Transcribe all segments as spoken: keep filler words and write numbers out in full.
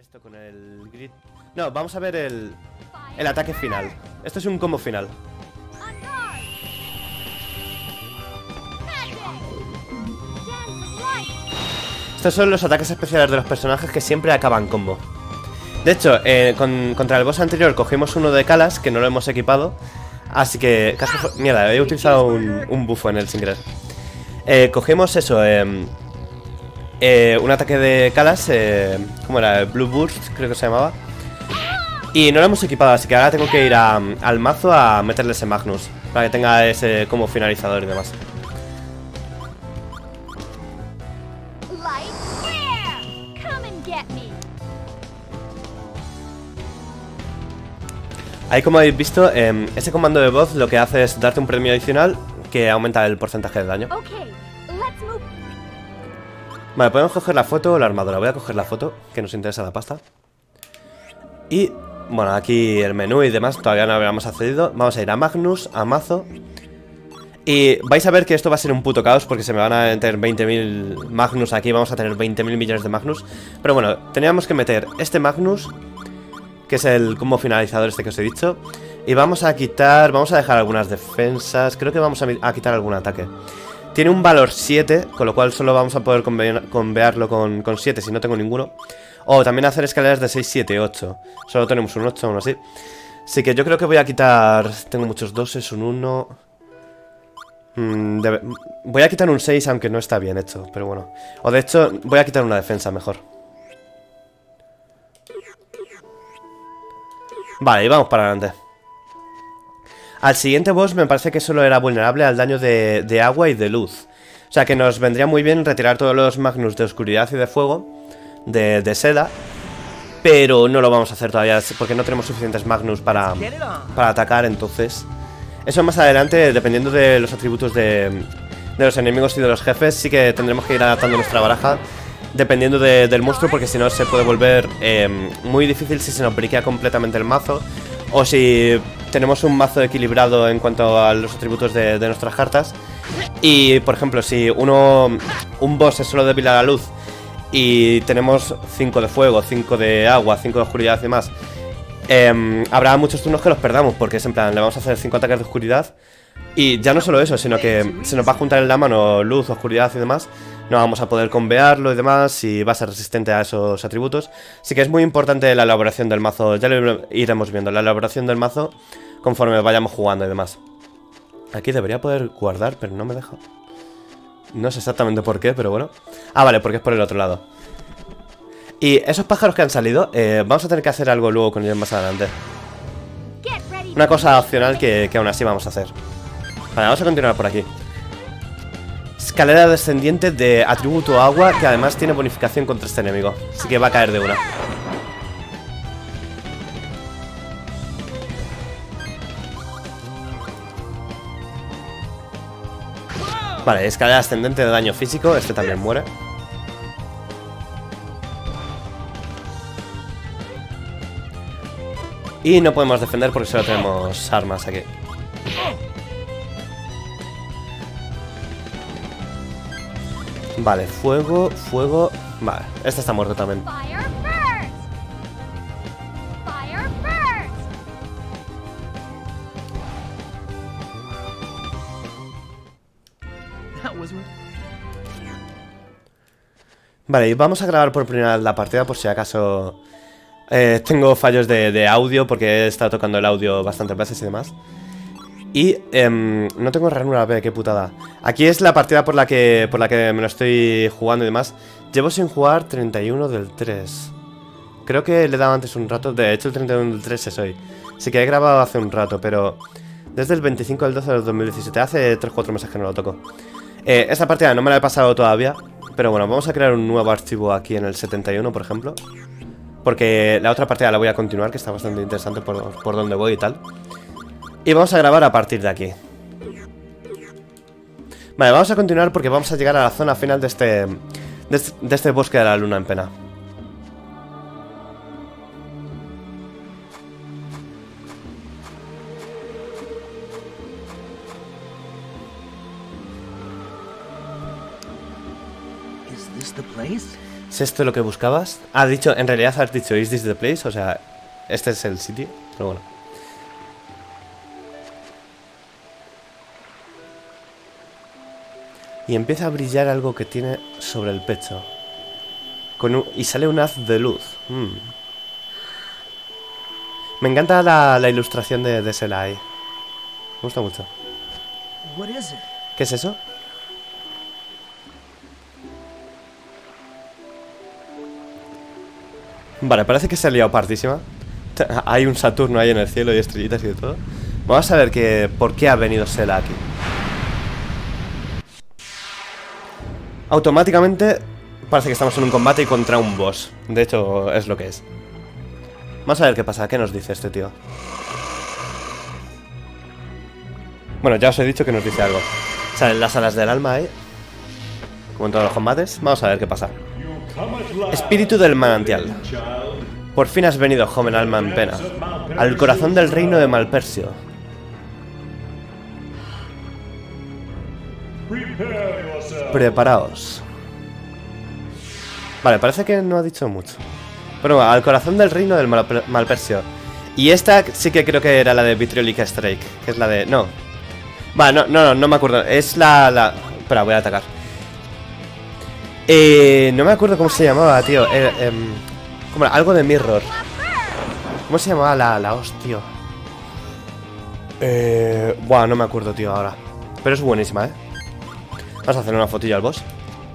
esto con el grid. No, vamos a ver el, el ataque final. Esto es un combo final. Estos son los ataques especiales de los personajes que siempre acaban combo. De hecho, eh, con, contra el boss anterior cogimos uno de Calas, que no lo hemos equipado. Así que... Casi, mierda, he utilizado un, un bufo en él sin querer. Eh, cogimos eso, eh, eh, un ataque de Calas, eh, ¿cómo era? Blue Burst, creo que se llamaba. Y no lo hemos equipado, así que ahora tengo que ir a, al mazo a meterle ese Magnus, para que tenga ese como finalizador y demás. Ahí, como habéis visto, eh, ese comando de voz lo que hace es darte un premio adicional que aumenta el porcentaje de daño. Vale, podemos coger la foto o la armadura. Voy a coger la foto, que nos interesa la pasta. Y, bueno, aquí el menú y demás todavía no habíamos accedido. Vamos a ir a Magnus, a mazo. Y vais a ver que esto va a ser un puto caos porque se me van a meter veinte mil Magnus aquí. Vamos a tener veinte mil millones de Magnus. Pero bueno, teníamos que meter este Magnus, que es el combo finalizador este que os he dicho. Y vamos a quitar, vamos a dejar algunas defensas. Creo que vamos a, a quitar algún ataque. Tiene un valor siete, con lo cual solo vamos a poder convearlo con, con siete si no tengo ninguno. O también hacer escaleras de seis, siete, ocho. Solo tenemos un ocho, aún así. Así que yo creo que voy a quitar... Tengo muchos doses, un uno... Mm, debe... Voy a quitar un seis, aunque no está bien hecho, pero bueno. O de hecho, voy a quitar una defensa mejor. Vale, y vamos para adelante. Al siguiente boss me parece que solo era vulnerable al daño de, de agua y de luz. O sea que nos vendría muy bien retirar todos los Magnus de oscuridad y de fuego, de, de seda. Pero no lo vamos a hacer todavía porque no tenemos suficientes Magnus para, para atacar, entonces... Eso más adelante, dependiendo de los atributos de, de los enemigos y de los jefes, sí que tendremos que ir adaptando nuestra baraja dependiendo de, del monstruo, porque si no se puede volver eh, muy difícil si se nos briquea completamente el mazo. O si tenemos un mazo equilibrado en cuanto a los atributos de, de nuestras cartas. Y, por ejemplo, si uno un boss es solo débil a la luz y tenemos cinco de fuego, cinco de agua, cinco de oscuridad y demás, eh, habrá muchos turnos que los perdamos, porque es en plan, le vamos a hacer cinco ataques de oscuridad. Y ya no solo eso, sino que se nos va a juntar en la mano luz, oscuridad y demás. No vamos a poder convearlo y demás, y va a ser resistente a esos atributos. Así que es muy importante la elaboración del mazo. Ya lo iremos viendo, la elaboración del mazo conforme vayamos jugando y demás. Aquí debería poder guardar, pero no me deja. No sé exactamente por qué, pero bueno. Ah, vale, porque es por el otro lado. Y esos pájaros que han salido, eh, vamos a tener que hacer algo luego con ellos más adelante. Una cosa opcional que, que aún así vamos a hacer. Vale, vamos a continuar por aquí. Escalera descendiente de atributo agua, que además tiene bonificación contra este enemigo. Así que va a caer de una. Vale, escalera ascendente de daño físico. Este también muere. Y no podemos defender porque solo tenemos armas aquí. Vale, fuego, fuego... Vale, este está muerto también. Vale, y vamos a grabar por primera vez la partida por si acaso eh, tengo fallos de, de audio, porque he estado tocando el audio bastantes veces y demás. Y eh, no tengo ranura B, qué putada. Aquí es la partida por la que por la que me lo estoy jugando y demás. Llevo sin jugar treinta y uno del tres. Creo que le he dado antes un rato. De hecho el treinta y uno del tres es hoy. Sí que he grabado hace un rato, pero desde el veinticinco del doce del dos mil diecisiete. Hace tres cuatro meses que no lo toco. eh, Esta partida no me la he pasado todavía, pero bueno, vamos a crear un nuevo archivo aquí en el setenta y uno, por ejemplo, porque la otra partida la voy a continuar, que está bastante interesante por, por donde voy y tal. Y vamos a grabar a partir de aquí. Vale, vamos a continuar porque vamos a llegar a la zona final de este, de este, de este bosque de la luna en pena. ¿Es esto lo que buscabas? Ha dicho, en realidad has dicho, ¿is this the place? O sea, este es el sitio, pero bueno. Y empieza a brillar algo que tiene sobre el pecho. Con un, y sale un haz de luz. Mm. Me encanta la, la ilustración de, de Selai. Me gusta mucho. ¿Qué es eso? Vale, parece que se ha liado partísima. Hay un Saturno ahí en el cielo y estrellitas y de todo. Vamos a ver que, por qué ha venido Sela aquí. Automáticamente parece que estamos en un combate y contra un boss. De hecho, es lo que es. Vamos a ver qué pasa, qué nos dice este tío. Bueno, ya os he dicho que nos dice algo. Salen las alas del alma, ¿eh? Como en todos los combates. Vamos a ver qué pasa. Espíritu del manantial. Por fin has venido, joven alma en pena, al corazón del reino de Malpersio. Preparaos. Vale, parece que no ha dicho mucho. Pero bueno, al corazón del reino del Mal Malpersio. Y esta sí que creo que era la de Vitriolic Strike, que es la de... No. Vale, no, no, no, no me acuerdo. Es la... la... Espera, voy a atacar. Eh, no me acuerdo cómo se llamaba, tío. Eh, eh, ¿cómo era? Algo de Mirror. ¿Cómo se llamaba la, la hostia? Eh... Buah, no me acuerdo, tío, ahora. Pero es buenísima, ¿eh? Vamos a hacer una fotillo al boss.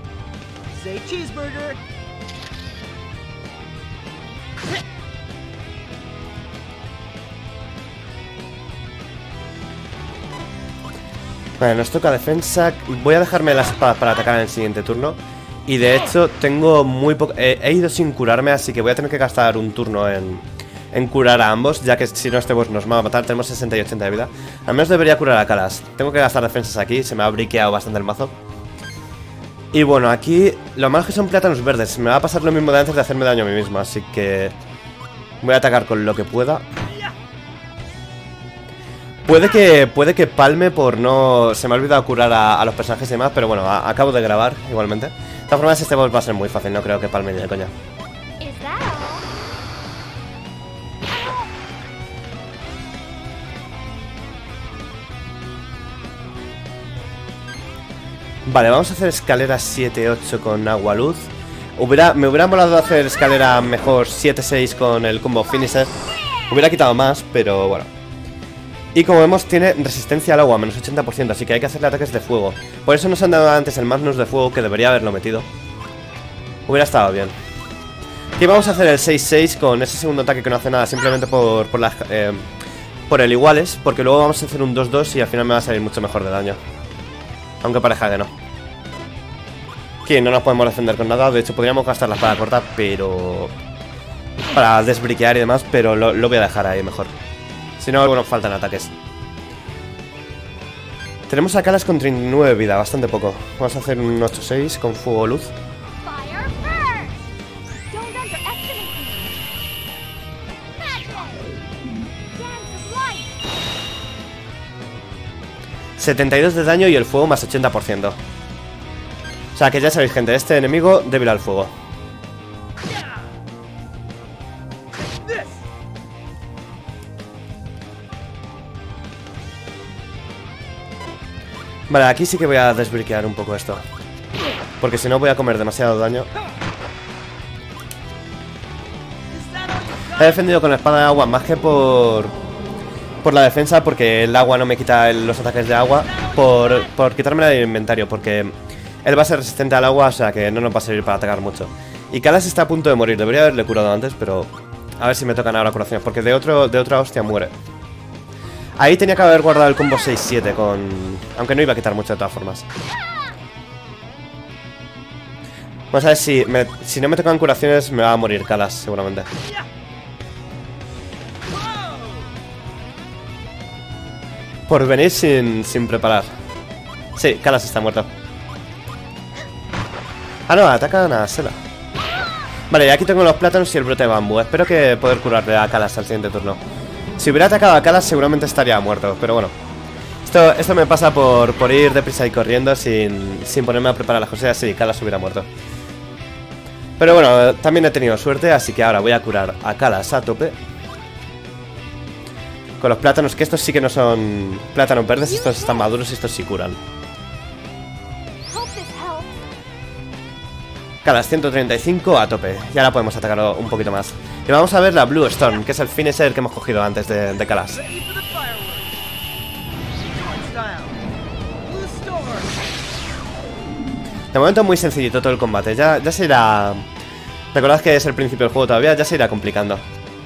Vale, nos toca defensa. Voy a dejarme las espadas para atacar en el siguiente turno. Y de hecho tengo muy poco... Eh, he ido sin curarme, así que voy a tener que gastar un turno en, en curar a ambos, ya que si no este boss nos va a matar. Tenemos sesenta y ochenta de vida. Al menos debería curar a Kalas. Tengo que gastar defensas aquí, se me ha briqueado bastante el mazo. Y bueno, aquí lo malo es que son plátanos verdes. Me va a pasar lo mismo de antes de hacerme daño a mí mismo, así que voy a atacar con lo que pueda. Puede que, puede que palme por no... Se me ha olvidado curar a, a los personajes y demás, pero bueno, a, acabo de grabar igualmente. De todas formas, este boss va a ser muy fácil, no creo que palme ni de coña. Vale, vamos a hacer escalera siete ocho con agua luz. Hubiera, me hubiera molado hacer escalera mejor siete seis con el combo finisher. Hubiera quitado más, pero bueno. Y como vemos tiene resistencia al agua, menos ochenta por ciento, así que hay que hacerle ataques de fuego. Por eso nos han dado antes el Magnus de fuego, que debería haberlo metido. Hubiera estado bien. Aquí vamos a hacer el seis seis con ese segundo ataque que no hace nada, simplemente por, por, las, eh, por el iguales, porque luego vamos a hacer un dos dos y al final me va a salir mucho mejor de daño. Aunque parezca que no. Aquí no nos podemos defender con nada, de hecho podríamos gastar la espada corta, pero... para desbriquear y demás, pero lo, lo voy a dejar ahí mejor. Si no, bueno, faltan ataques. Tenemos a Kalas con treinta y nueve vida, bastante poco. Vamos a hacer un ocho seis con fuego luz. setenta y dos de daño y el fuego más ochenta por ciento. O sea que ya sabéis, gente, este enemigo débil al fuego. Vale, aquí sí que voy a desbriquear un poco esto, porque si no voy a comer demasiado daño. He defendido con la espada de agua más que por... por la defensa, porque el agua no me quita el, los ataques de agua. Por, por quitarme del inventario, porque él va a ser resistente al agua, o sea que no nos va a servir para atacar mucho. Y Kalas está a punto de morir, debería haberle curado antes, pero... a ver si me tocan ahora curaciones, porque de, otro, de otra hostia muere. Ahí tenía que haber guardado el combo seis siete con... aunque no iba a quitar mucho de todas formas. Vamos a ver si, me, si no me tocan curaciones me va a morir Kalas, seguramente. Por venir sin, sin preparar. Sí, Kalas está muerto. Ah, no, atacan a Sela. Vale, y aquí tengo los plátanos y el brote de bambú. Espero que poder curarle a Kalas al siguiente turno. Si hubiera atacado a Kalas seguramente estaría muerto, pero bueno. Esto, esto me pasa por, por ir deprisa y corriendo sin, sin ponerme a preparar las cosas. Sí, Kalas hubiera muerto. Pero bueno, también he tenido suerte, así que ahora voy a curar a Kalas a tope. Con los plátanos, que estos sí que no son plátanos verdes, estos están maduros y estos sí curan. Kalas ciento treinta y cinco a tope. Y ahora podemos atacarlo un poquito más. Y vamos a ver la Blue Storm, que es el finisher que hemos cogido antes de, de Kalas. De momento muy sencillito todo el combate. Ya, ya se irá... Recordad que es el principio del juego todavía, ya se irá complicando.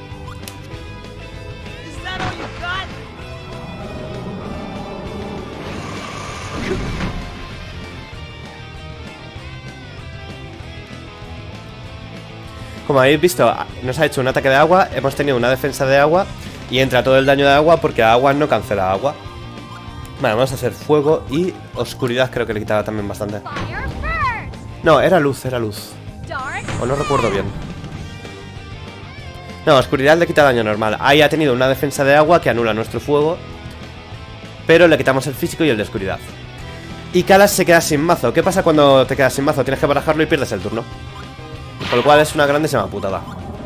Como habéis visto, nos ha hecho un ataque de agua, hemos tenido una defensa de agua y entra todo el daño de agua porque agua no cancela agua. Vale, vamos a hacer fuego y oscuridad, creo que le quitaba también bastante. No, era luz, era luz. O no recuerdo bien. No, oscuridad le quita daño normal. Ahí ha tenido una defensa de agua que anula nuestro fuego, pero le quitamos el físico y el de oscuridad. Y Kalas se queda sin mazo. ¿Qué pasa cuando te quedas sin mazo? Tienes que barajarlo y pierdes el turno. Con lo cual es una grandísima putada.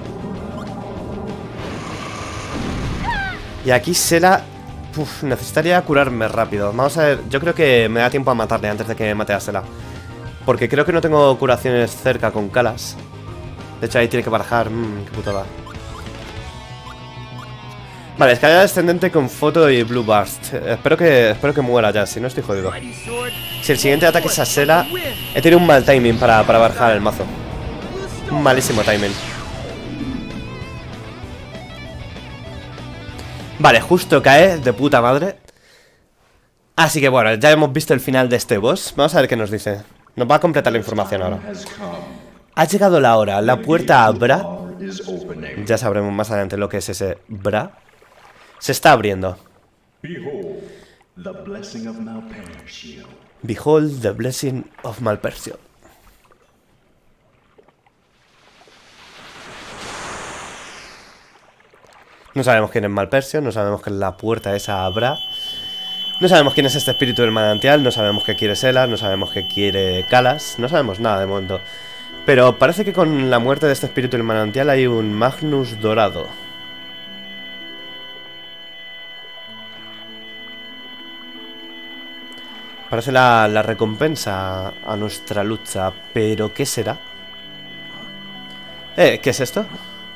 Y aquí Sela... Uf, necesitaría curarme rápido. Vamos a ver, yo creo que me da tiempo a matarle antes de que mate a Sela, porque creo que no tengo curaciones cerca con Kalas. De hecho ahí tiene que barajar. Mmm, qué putada. Vale, escalera descendente con foto y blue burst. eh, Espero que espero que muera ya, si no estoy jodido. Si el siguiente ataque es a Sela, he tenido un mal timing para, para barajar el mazo. Un malísimo timing. Vale, justo cae de puta madre. Así que bueno, ya hemos visto el final de este boss. Vamos a ver qué nos dice. Nos va a completar la información ahora. Ha llegado la hora, la puerta Bra. Ya sabremos más adelante lo que es ese Bra. Se está abriendo. Behold the blessing of Malpersio. No sabemos quién es Malpersio, no sabemos qué es la puerta esa Bra. No sabemos quién es este espíritu del manantial, no sabemos qué quiere Sela, no sabemos qué quiere Kalas, no sabemos nada de momento. Pero parece que con la muerte de este espíritu del manantial hay un Magnus dorado. Parece la, la recompensa a nuestra lucha, pero ¿qué será? Eh, ¿qué es esto?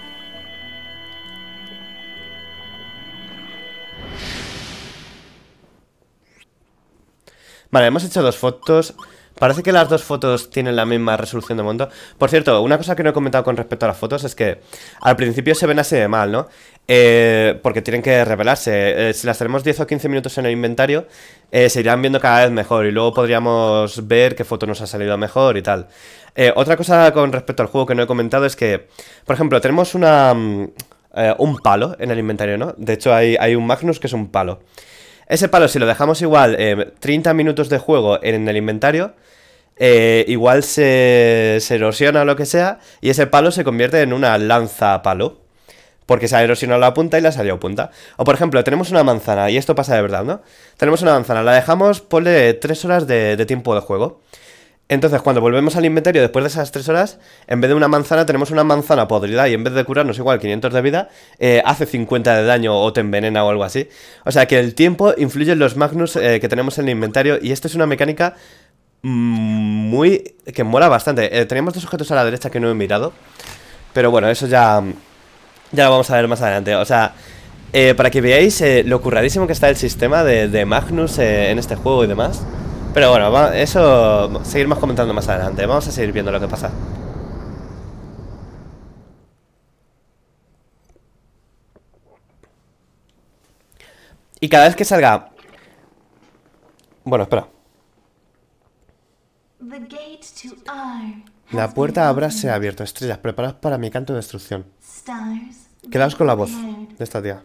Vale, hemos hecho dos fotos. Parece que las dos fotos tienen la misma resolución de momento. Por cierto, una cosa que no he comentado con respecto a las fotos es que al principio se ven así de mal, ¿no? Eh, porque tienen que revelarse. Eh, si las tenemos diez o quince minutos en el inventario, eh, se irán viendo cada vez mejor y luego podríamos ver qué foto nos ha salido mejor y tal. Eh, otra cosa con respecto al juego que no he comentado es que, por ejemplo, tenemos una eh, un palo en el inventario, ¿no? De hecho, hay, hay un Magnus que es un palo. Ese palo, si lo dejamos igual eh, treinta minutos de juego en el inventario, eh, igual se, se erosiona o lo que sea, y ese palo se convierte en una lanza palo, porque se ha erosionado la punta y la ha salido punta. O por ejemplo, tenemos una manzana, y esto pasa de verdad, ¿no? Tenemos una manzana, la dejamos, ponle tres horas de, de tiempo de juego. Entonces, cuando volvemos al inventario después de esas tres horas, en vez de una manzana, tenemos una manzana podrida y en vez de curarnos igual quinientos de vida, eh, hace cincuenta de daño o te envenena o algo así. O sea que el tiempo influye en los Magnus eh, que tenemos en el inventario y esto es una mecánica muy... que mola bastante. Eh, teníamos dos objetos a la derecha que no he mirado, pero bueno, eso ya... ya lo vamos a ver más adelante. O sea, eh, para que veáis eh, lo curradísimo que está el sistema de, de Magnus eh, en este juego y demás. Pero bueno, va, eso seguiremos comentando más adelante. Vamos a seguir viendo lo que pasa. Y cada vez que salga... Bueno, espera. La puerta Abra se ha abierto. Estrellas, preparadas para mi canto de destrucción. Quedaos con la voz de esta tía.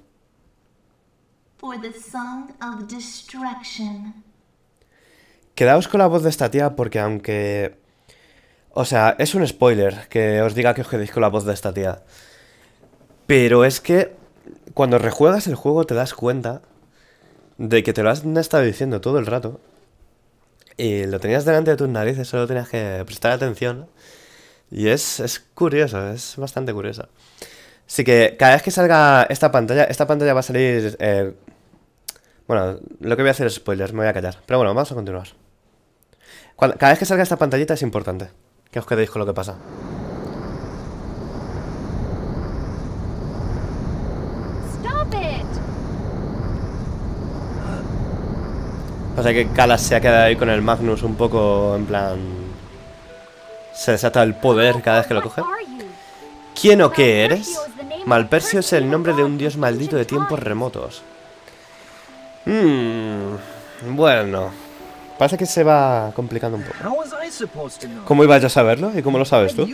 Quedaos con la voz de esta tía porque aunque... O sea, es un spoiler que os diga que os quedéis con la voz de esta tía. Pero es que cuando rejuegas el juego te das cuenta de que te lo han estado diciendo todo el rato y lo tenías delante de tus narices, solo tenías que prestar atención, Y es, es curioso, es bastante curioso. Así que cada vez que salga esta pantalla, esta pantalla va a salir... Eh, bueno, lo que voy a hacer es spoilers, me voy a callar. Pero bueno, vamos a continuar. Cuando, cada vez que salga esta pantallita es importante que os quedéis con lo que pasa. Stop it. O sea que Callas se ha quedado ahí con el Magnus un poco en plan... Se desata el poder cada vez que lo coge. ¿Quién o qué eres? Malpersio es el nombre de un dios maldito de tiempos remotos. Hmm, bueno, parece que se va complicando un poco. ¿Cómo iba yo a saberlo? ¿Y cómo lo sabes tú?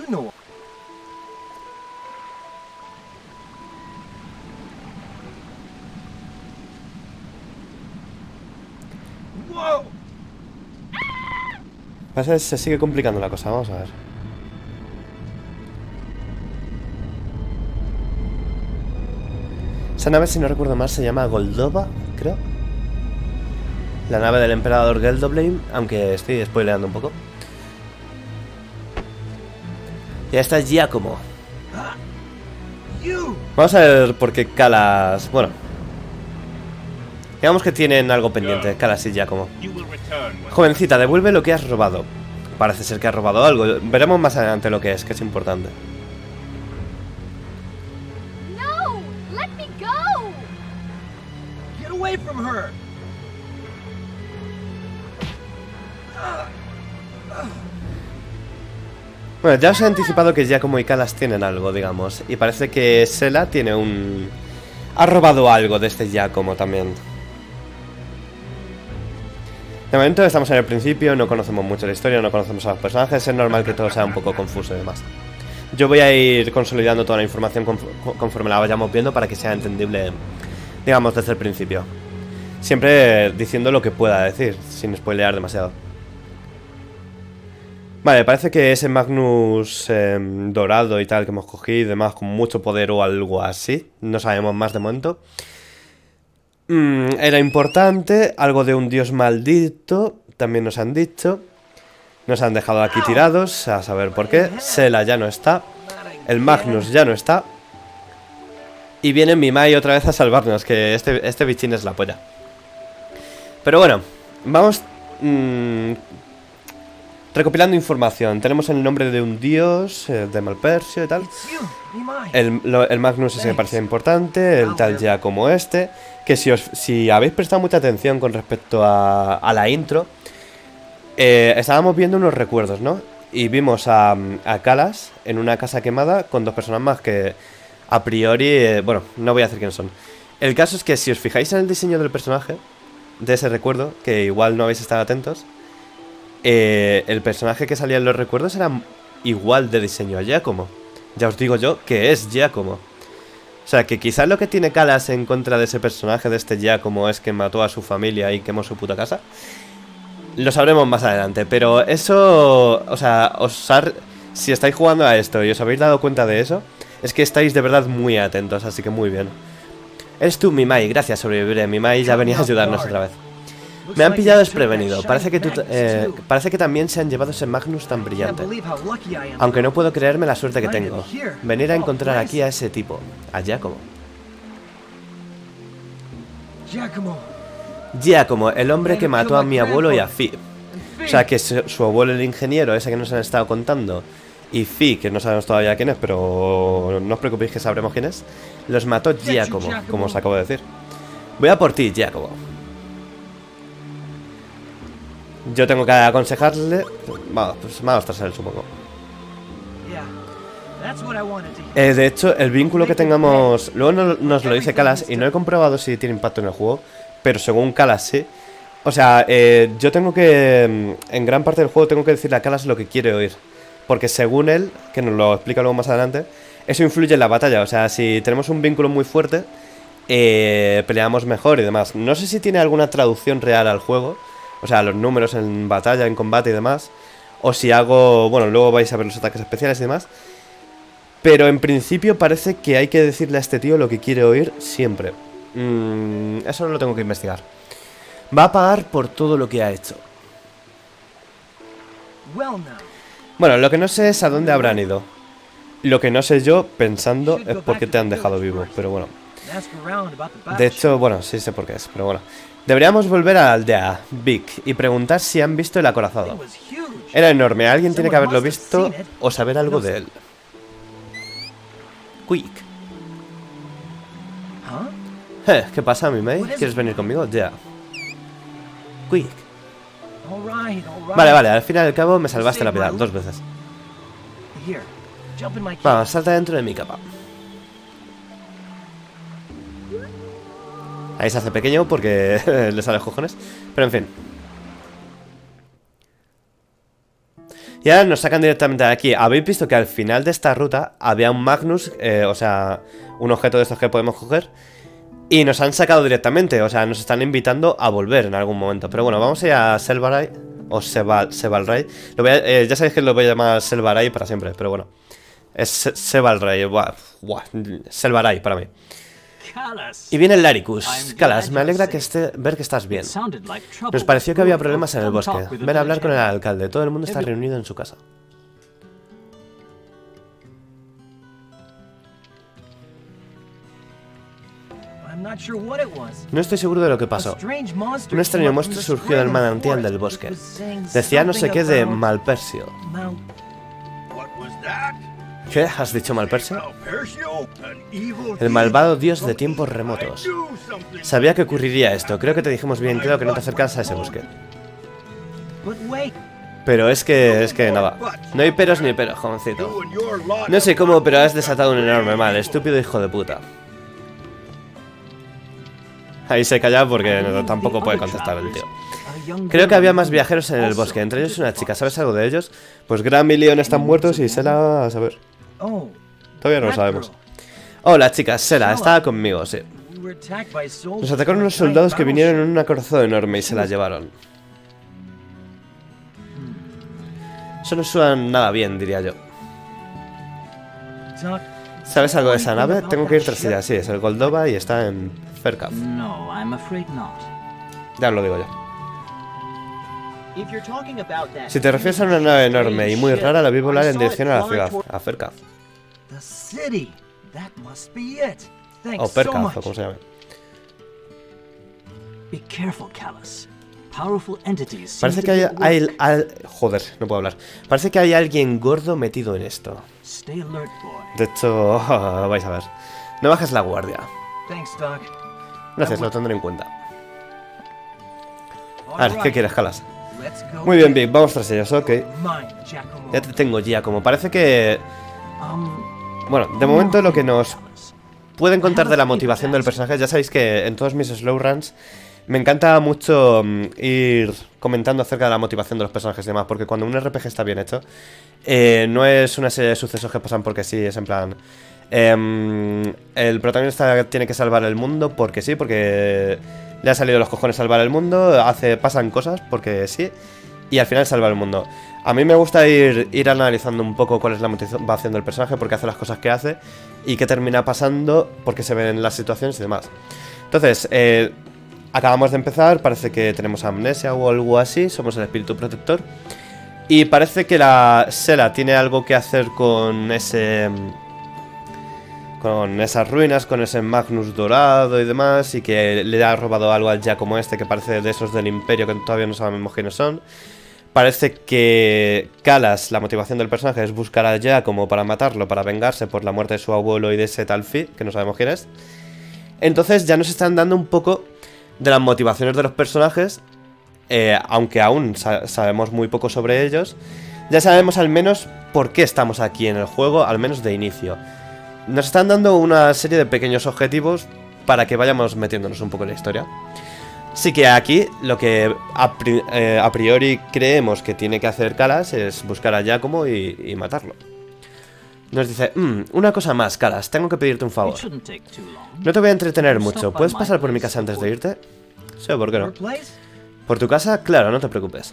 Parece que se sigue complicando la cosa, vamos a ver. Esa nave, si no recuerdo mal, se llama Goldova, creo. La nave del emperador Geldoblame, aunque estoy spoileando un poco. Ya está Giacomo. Vamos a ver por qué Callas... Bueno, digamos que tienen algo pendiente, Callas y Giacomo. Jovencita, devuelve lo que has robado. Parece ser que has robado algo. Veremos más adelante lo que es, que es importante. No, let me go. Get away from her. Bueno, ya os he anticipado que Giacomo y Callas tienen algo, digamos. Y parece que Sela tiene un... Ha robado algo de este Giacomo también. De momento estamos en el principio, no conocemos mucho la historia, no conocemos a los personajes. Es normal que todo sea un poco confuso y demás. Yo voy a ir consolidando toda la información conforme la vayamos viendo para que sea entendible, digamos, desde el principio. Siempre diciendo lo que pueda decir, sin spoilear demasiado. Vale, parece que ese Magnus eh, dorado y tal que hemos cogido y demás, con mucho poder o algo así, no sabemos más de momento. Mm, era importante, algo de un dios maldito, también nos han dicho. Nos han dejado aquí tirados, a saber por qué. Sela ya no está, el Magnus ya no está. Y viene Mimai otra vez a salvarnos, que este, este bichín es la polla. Pero bueno, vamos... Mmm, recopilando información. Tenemos el nombre de un dios, eh, de Malpersio y tal. El, lo, el Magnus ese me parecía importante. El tal ya como este. Que si, os, si habéis prestado mucha atención con respecto a, a la intro, eh, estábamos viendo unos recuerdos, ¿no? Y vimos a, a Callas en una casa quemada con dos personas más que a priori... Eh, bueno, no voy a decir quiénes son. El caso es que si os fijáis en el diseño del personaje, de ese recuerdo, que igual no habéis estado atentos... Eh, el personaje que salía en los recuerdos era igual de diseño a Giacomo. Ya os digo yo que es Giacomo. O sea, que quizás lo que tiene Callas en contra de ese personaje, de este Giacomo, es que mató a su familia y quemó su puta casa. Lo sabremos más adelante, pero eso... O sea, os ha, si estáis jugando a esto y os habéis dado cuenta de eso, es que estáis de verdad muy atentos, así que muy bien. Eres tú, Mimai, gracias, sobreviviré. Mimai ya venía a ayudarnos otra vez. Me han pillado desprevenido. Parece que, tú, eh, parece que también se han llevado ese Magnus tan brillante. Aunque no puedo creerme la suerte que tengo. Venir a encontrar aquí a ese tipo, a Giacomo. Giacomo, el hombre que mató a mi abuelo y a Fi. O sea, que su, su abuelo, el ingeniero, ese que nos han estado contando, y Fi, que no sabemos todavía quién es, pero no os preocupéis que sabremos quién es, los mató Giacomo, como os acabo de decir. Voy a por ti, Giacomo. Yo tengo que aconsejarle... Vamos, pues vamos tras él, supongo. Eh, de hecho, el vínculo que tengamos... Luego no, nos lo dice Callas y no he comprobado si tiene impacto en el juego, pero según Callas sí. O sea, eh, yo tengo que... En gran parte del juego tengo que decirle a Callas lo que quiere oír. Porque según él, que nos lo explica luego más adelante, eso influye en la batalla. O sea, si tenemos un vínculo muy fuerte, eh, peleamos mejor y demás. No sé si tiene alguna traducción real al juego. O sea, los números en batalla, en combate y demás. O si hago... Bueno, luego vais a ver los ataques especiales y demás. Pero en principio parece que hay que decirle a este tío lo que quiere oír siempre. Mm, eso no lo tengo que investigar. Va a pagar por todo lo que ha hecho. Bueno, lo que no sé es a dónde habrán ido. Lo que no sé yo, pensando, es por qué te han dejado vivo, pero bueno. De hecho, bueno, sí sé por qué es, pero bueno. Deberíamos volver a la aldea, Vic, y preguntar si han visto el acorazado. Era enorme, alguien tiene que haberlo visto o saber algo de él. Quick. Eh, ¿qué pasa, mi May? ¿Quieres venir conmigo? Ya. Yeah. Quick. Vale, vale, al fin y al cabo me salvaste la vida, dos veces. Vamos, salta dentro de mi capa. Ahí se hace pequeño porque le sale cojones. Pero en fin. Y ahora nos sacan directamente de aquí. Habéis visto que al final de esta ruta había un Magnus, eh, o sea, un objeto de estos que podemos coger. Y nos han sacado directamente, o sea, nos están invitando a volver en algún momento. Pero bueno, vamos a ir a Selvaray. O Sebal, Sebalray. Lo voy a, eh, ya sabéis que lo voy a llamar Selvaray para siempre, pero bueno. Es Sebalray, buah, buah, Selvaray para mí. Y viene el Laricus. Calas, me alegra que esté, ver que estás bien. Nos pareció que había problemas en el bosque. Ven a hablar con el alcalde, todo el mundo está reunido en su casa. No estoy seguro de lo que pasó. Un extraño monstruo surgió del manantial del bosque. Decía no sé qué de Malpersio. ¿Qué? ¿Has dicho Malpersio? El malvado dios de tiempos remotos. Sabía que ocurriría esto. Creo que te dijimos bien claro que no te acercas a ese bosque. Pero es que... es que nada. No hay peros ni peros, jovencito. No sé cómo, pero has desatado un enorme mal. Estúpido hijo de puta. Ahí se calla porque no, tampoco puede contestar el tío. Creo que había más viajeros en el bosque, entre ellos una chica. ¿Sabes algo de ellos? Pues Gram y Leon están muertos y Sela... a saber. Todavía no lo sabemos. Hola, chicas. Sela, estaba conmigo, sí. Nos atacaron unos soldados que vinieron en un acorazado enorme y se la llevaron. Eso no suena nada bien, diría yo. ¿Sabes algo de esa nave? Tengo que ir tras ella, sí, es el Goldova y está en Faircraft. Ya os lo digo yo. Si te refieres a una nave enorme y muy rara, la vi volar en dirección a la ciudad, a Faircraft. O Faircraft, o como se llame. Parece que hay, hay, hay... Joder, no puedo hablar. Parece que hay alguien gordo metido en esto. De hecho, oh, vais a ver. No bajes la guardia. Gracias, lo tendré en cuenta. A ver, ¿qué quieres, Calas? Muy bien, Vic, vamos tras ellos, ok. Ya te tengo, Giacomo. Parece que... Bueno, de momento lo que nos pueden contar de la motivación del personaje. Ya sabéis que en todos mis slow runs me encanta mucho um, ir comentando acerca de la motivación de los personajes y demás, porque cuando un R P G está bien hecho, eh, no es una serie de sucesos que pasan porque sí, es en plan... Eh, el protagonista tiene que salvar el mundo porque sí, porque le ha salido los cojones salvar el mundo, hace, pasan cosas porque sí, y al final salva el mundo. A mí me gusta ir, ir analizando un poco cuál es la motivación del personaje, por qué hace las cosas que hace y qué termina pasando, porque se ven las situaciones y demás. Entonces, eh... acabamos de empezar, parece que tenemos amnesia o algo así, somos el espíritu protector. Y parece que la Sela tiene algo que hacer con ese... con esas ruinas, con ese Magnus dorado y demás, y que le ha robado algo al Giacomo este, que parece de esos del Imperio que todavía no sabemos quiénes son. Parece que Calas, la motivación del personaje es buscar a Giacomo para matarlo, para vengarse por la muerte de su abuelo y de ese tal Fi, que no sabemos quién es. Entonces ya nos están dando un poco de las motivaciones de los personajes, eh, aunque aún sa sabemos muy poco sobre ellos. Ya sabemos al menos por qué estamos aquí en el juego, al menos de inicio. Nos están dando una serie de pequeños objetivos para que vayamos metiéndonos un poco en la historia. Sí que aquí lo que a, pri eh, a priori creemos que tiene que hacer Calas es buscar a Giacomo y, y matarlo. Nos dice, mmm, una cosa más, Calas, tengo que pedirte un favor. No te voy a entretener mucho, ¿puedes pasar por mi casa antes de irte? Sí, ¿por qué no? ¿Por tu casa? Claro, no te preocupes.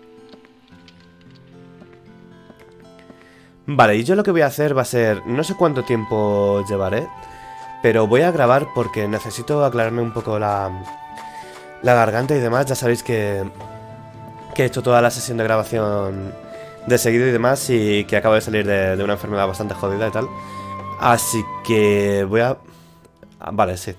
Vale, y yo lo que voy a hacer va a ser... no sé cuánto tiempo llevaré, pero voy a grabar porque necesito aclararme un poco la, la garganta y demás. Ya sabéis que, que he hecho toda la sesión de grabación de seguido y demás, y que acabo de salir de, de una enfermedad bastante jodida y tal. Así que voy a... Ah, vale, sí.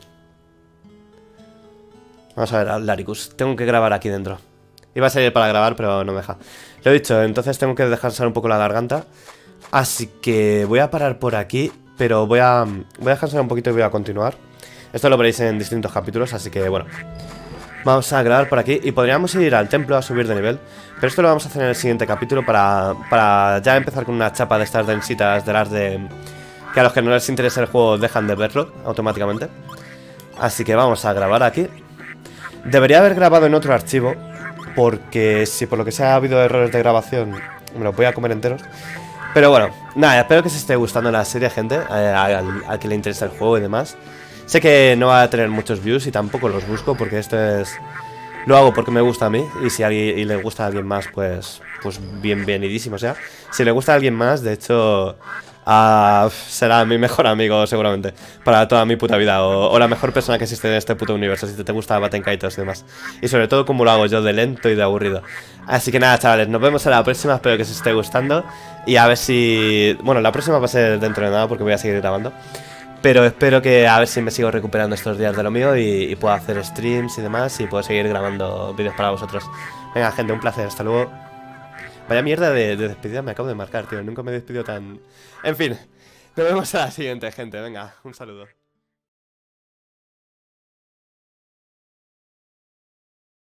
Vamos a ver, Laricus. Tengo que grabar aquí dentro. Iba a salir para grabar, pero no me deja. Lo he dicho, entonces tengo que descansar un poco la garganta. Así que voy a parar por aquí, pero voy a, voy a descansar un poquito y voy a continuar. Esto lo veréis en distintos capítulos, así que bueno. Vamos a grabar por aquí y podríamos ir al templo a subir de nivel. Pero esto lo vamos a hacer en el siguiente capítulo para, para ya empezar con una chapa de estas densitas de las de... que a los que no les interesa el juego dejan de verlo automáticamente. Así que vamos a grabar aquí. Debería haber grabado en otro archivo, porque si por lo que sea ha habido errores de grabación, me los voy a comer enteros. Pero bueno, nada, espero que os esté gustando la serie, gente, eh, al, al que le interesa el juego y demás. Sé que no va a tener muchos views y tampoco los busco, porque esto es... Lo hago porque me gusta a mí, y si a alguien, y le gusta a alguien más, pues, pues bien, bienidísimo, o sea. Si le gusta a alguien más, de hecho... Uh, será mi mejor amigo seguramente para toda mi puta vida, o, o la mejor persona que existe en este puto universo, si te gusta Batenkaitos y demás. Y sobre todo como lo hago yo, de lento y de aburrido. Así que nada, chavales, nos vemos en la próxima. Espero que os esté gustando. Y a ver si... Bueno, la próxima va a ser dentro de nada, porque voy a seguir grabando. Pero espero que a ver si me sigo recuperando estos días de lo mío, y, y puedo hacer streams y demás, y puedo seguir grabando vídeos para vosotros. Venga, gente, un placer, hasta luego. Vaya mierda de, de despedida me acabo de marcar, tío. Nunca me he despedido tan... En fin, nos vemos a la siguiente, gente. Venga, un saludo.